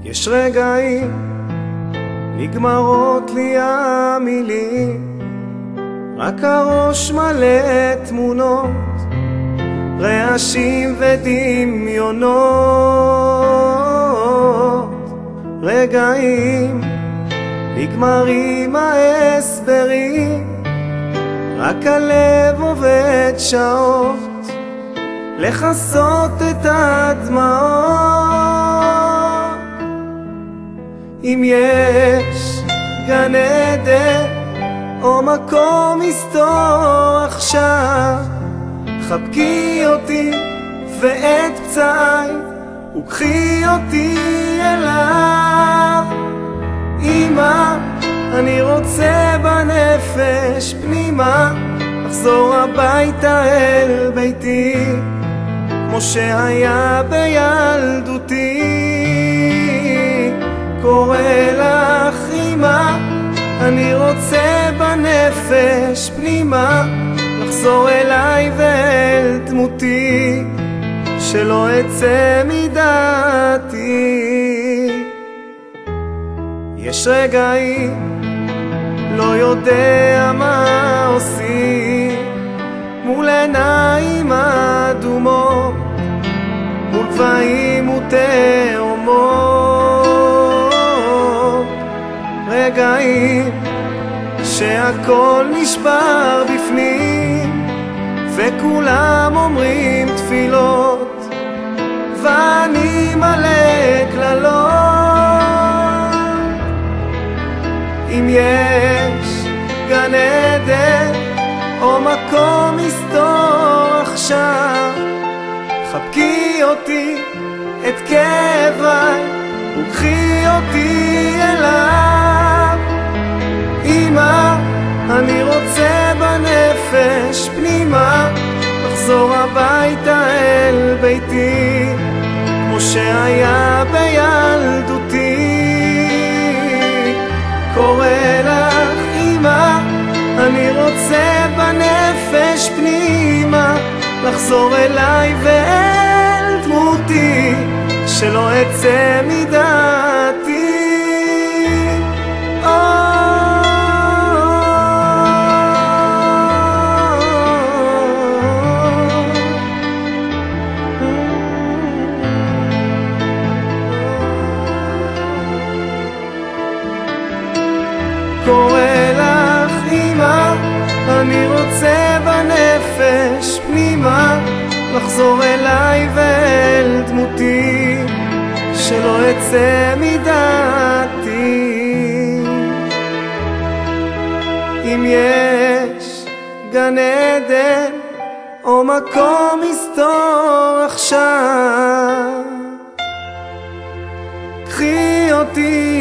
יש רגעים נגמרות לי המילים, רק הראש מלא תמונות, רעשים ודמיונות. רגעים נגמרים ההסברים, רק הלב עובד שעות לכסות את הדמעות. אם יש גן עדן או מקום מסתור עכשיו, חבקי אותי ואת פצעי וקחי אותי אליו. אמא, אני רוצה בנפש פנימה לחזור הביתה אל ביתי, כמו שהיה בילדותי. קורא לך אמא, אני רוצה בנפש פנימה לחזור אליי ואל דמותי, שלא אצא מדעתי. יש רגעים לא יודע מה עושים, מול עיניים אדומות, מול גבהים ותאומות. רגעים שהכל נשבר בפנים וכולם אומרים תפילות ואני מלא קללות. אם יש גן עדן או מקום מסתור עכשיו, חבקי אותי את כאביי וקחי אותי אליו. אמא, אני רוצה בנפש פנימה לחזור הביתה אל ביתי, כמו שהיה בילדותי. קורא לך אמא, אני רוצה בנפש פנימה לחזור אליי ואל דמותי, שלא אצא מדעתי. קורא לך אמא, אני רוצה בנפש פנימה לחזור אליי ואל דמותי, שלא אצא מדעתי. אם יש גן עדן או מקום מסתור עכשיו, קחי אותי